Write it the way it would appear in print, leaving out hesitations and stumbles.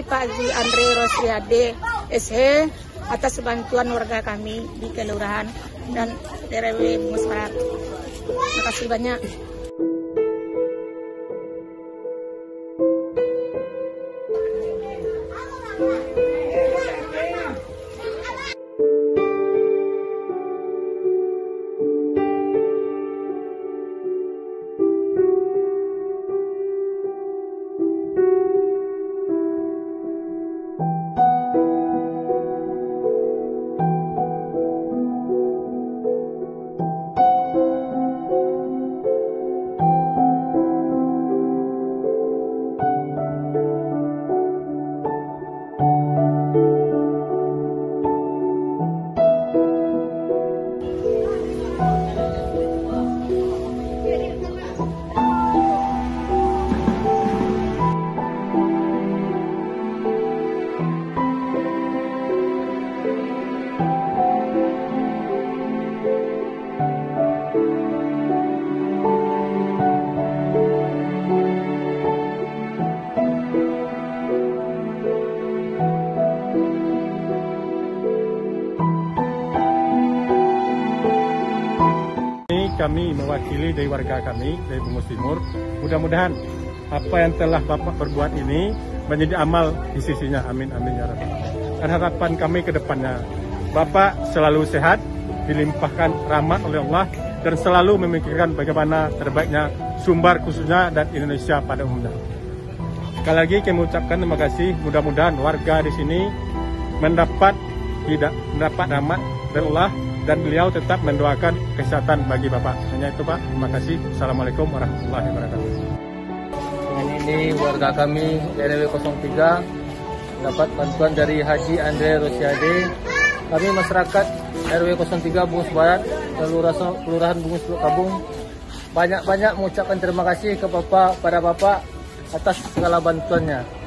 kasih Pak Haji Andre Rosiade SH atas bantuan warga kami di Kelurahan dan RW Bungus Barat. Terima kasih banyak. Kami mewakili dari warga kami dari Bungus Timur. Mudah-mudahan apa yang telah Bapak perbuat ini menjadi amal di sisinya. Amin amin ya rabbal alamin. Dan harapan kami ke depannya, Bapak selalu sehat, dilimpahkan rahmat oleh Allah, dan selalu memikirkan bagaimana terbaiknya Sumbar khususnya dan Indonesia pada umumnya. Sekali lagi kami ucapkan terima kasih. Mudah-mudahan warga di sini mendapat rahmat dari Allah, dan beliau tetap mendoakan kesehatan bagi Bapak. Hanya itu Pak, terima kasih. Assalamualaikum warahmatullahi wabarakatuh. Dengan ini warga kami RW 03 dapat bantuan dari Haji Andre Rosiade. Kami masyarakat RW 03 Bungus Barat, Kelurahan Bungus Kabung, banyak-banyak mengucapkan terima kasih ke pada Bapak atas segala bantuannya.